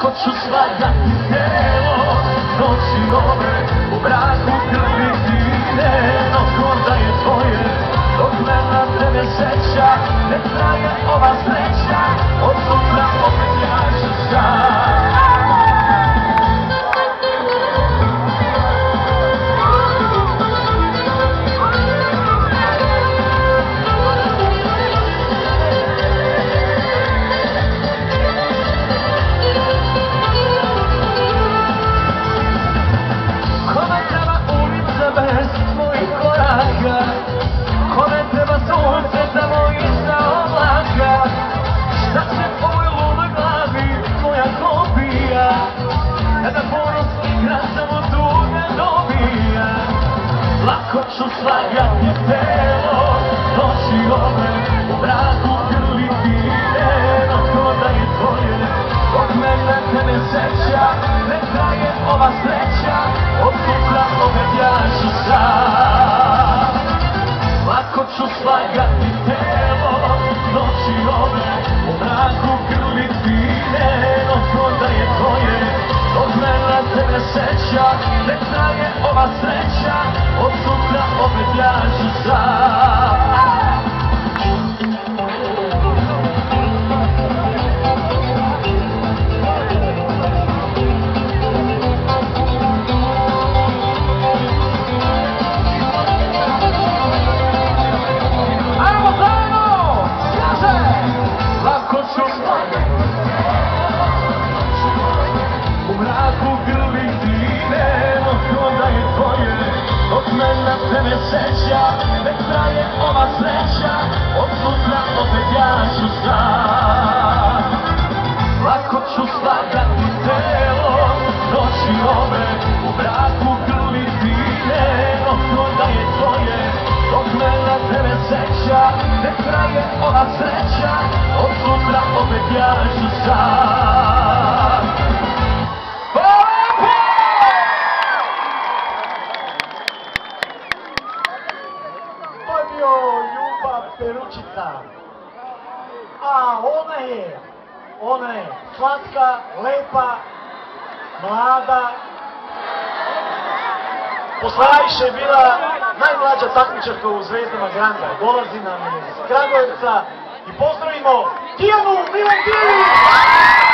Lako ću slagati telo, noći ove u mraku krvi tine, no ko da je tvoje, dok me na tebe seća, ne traje ova sreća, od sutra opet ja ću sam. Kome treba sunce tamo iza oblaka, šta će ovoj lunoj glavi tvoja kopija, kada ponos igra samo tuga dobija. Lako ću slagati telo, noći ove u mraku grli tine, no ko da je tvoje, dok me na tebe seća, ne traje ova sreća, od sutra opet ja ću sam. Lako ću slagati telo, noći ove u mraku grli tine, no ko da je tvoje, dok me na tebe seća, ne traje ova sreća, od sutra opet ja ću sam. Na tebe seća, ne traje ova sreća, od sutra opet ja ću sam. Lako ću slagati telo, noći ove u mraku grli tine, no ko da je tvoje, dok me na tebe seća, ne traje ova sreća, od sutra opet ja ću sam. Ljubav Peručica, a ona je slatka, lepa, mlada. Posle Ajše je bila najmlađa takmičarka u Zvezdama Granda, dolazi nam iz Kragujevca i pozdravimo Tijanu Milentinović!